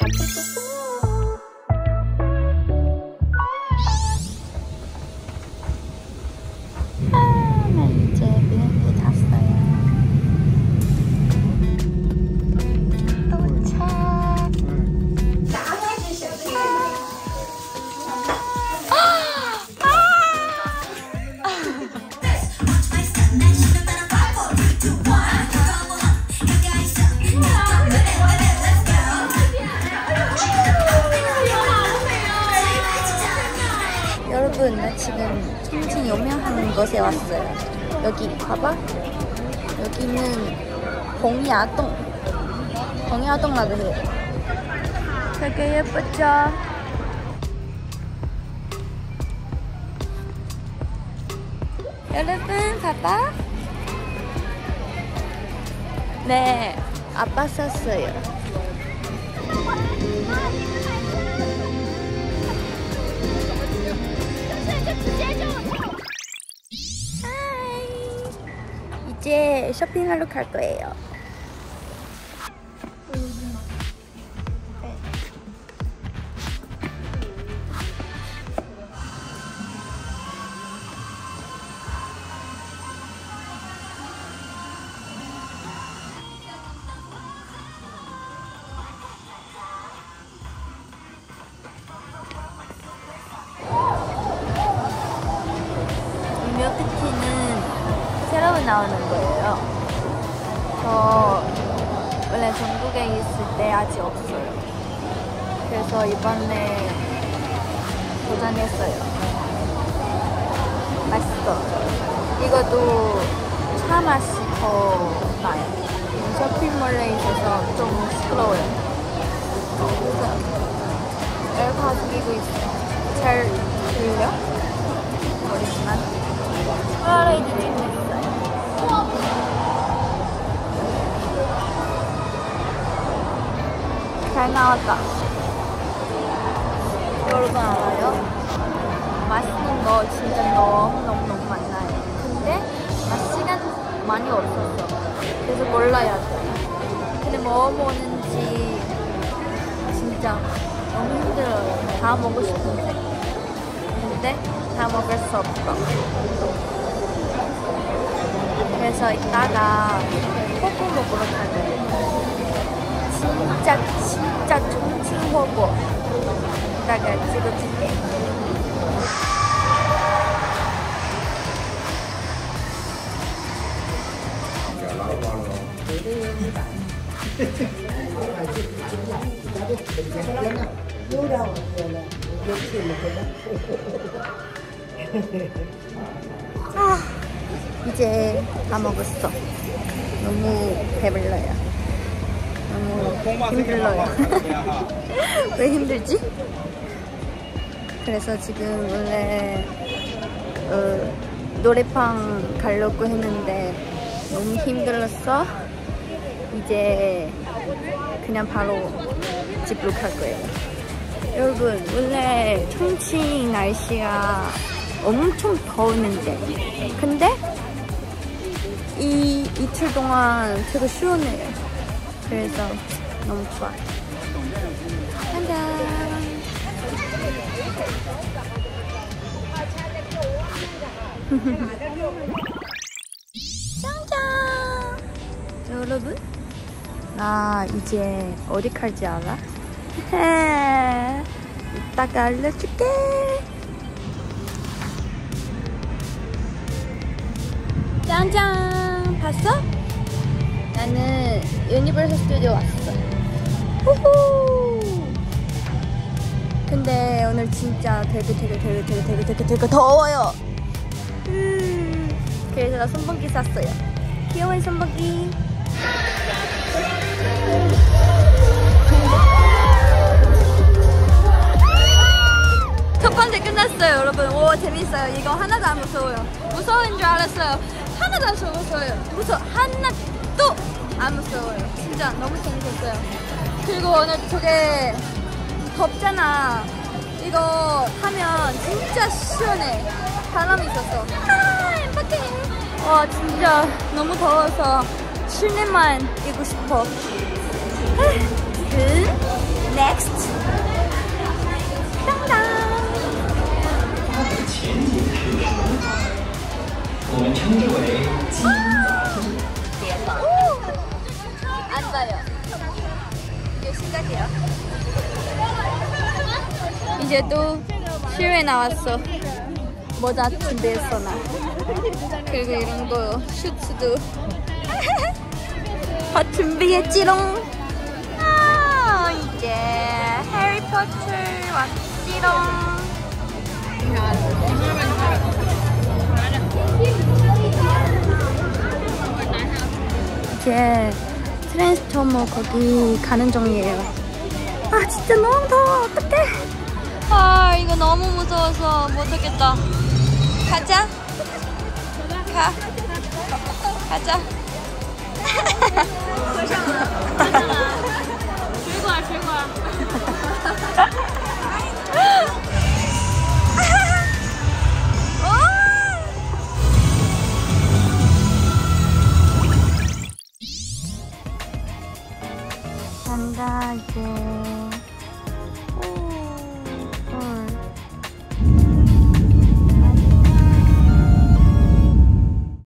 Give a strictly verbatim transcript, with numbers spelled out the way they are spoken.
여러분, 나 지금 청진 유명한 곳에 왔어요. 여기 봐봐. 여기는 봉야동. 봉야동라고 해요. 되게 예쁘죠? 여러분 봐봐. 네, 아빠 샀어요. 이제 쇼핑하러 갈 거예요. 밀크티는 새로 나오는 거예요. 저 원래 전국에 있을 때 아직 없어요. 그래서 이번에 도전했어요. 맛있어. 이것도 차 맛이 더 나요. 쇼핑몰에 있어서 좀 시끄러워요. 그래서 에어팟 끼고 있어요. 잘 들려? 모르지만 폴라로이드 찍었어요. 잘 나왔다. 여러분 알아요? 맛있는 거 진짜 너무너무너무 많아요. 근데 맛시간 많이 없었어. 그래서 골라야 돼. 근데 뭐 먹는지 진짜 너무 힘들어요. 다 먹고 싶은데 근데 다 먹을 수 없어. 그래서 이따가 호구 먹으러 갈 거예요. 진짜 진짜 청진 호구. 이따가 찍어줄게. 아, 이제 다 먹었어. 너무 배불러요. 너무 힘들어요. 왜 힘들지? 그래서 지금 원래 어, 노래방 가려고 했는데 너무 힘들었어. 이제 그냥 바로 집으로 갈 거예요. 여러분, 원래 청칭 날씨가 엄청 더웠는데 근데 이 이틀 동안 되게 시원해요. 그래서 너무 좋아요. 짠짠. 짠짠. 여러분, 나 이제 어디 갈지 알아? 이따가 알려줄게. 짠짠. 봤어? 나는 유니버설 스튜디오 왔어. 후후. 근데 오늘 진짜 되게 되게 되게 되게 되게 되게 되게 더워요. 음. 그래서 나 선풍기 샀어요. 귀여운 선풍기. 첫 번째 끝났어요, 여러분. 오, 재밌어요. 이거 하나도 안 무서워요. 무서운 줄 알았어요. 하나도 안 무서워요. 무서워. 하나도 안 무서워요. 진짜 너무 재밌었어요. 그리고 오늘 저게 덥잖아. 이거 타면 진짜 시원해. 바람이 있었어. 아, 행복해. 와, 진짜 너무 더워서 실내만 있고 싶어. 그 넥 Next. 땅땅. 我们称之为基因杂志。 안 봐요. 이제 시작이야. 이제 또 실외 나왔어. 모자 준비했어 나. 그리고 이런 거 슈트도 다 준비했지롱. 아, 이제 해리포터 왔지롱. 이제 트랜스포머 거기 가는 중이에요. 아 진짜 너무 더워. 어떡해. 아 이거 너무 무서워서 못하겠다. 가자. 가. 가자. 즐거워 즐거워. 간다 이제.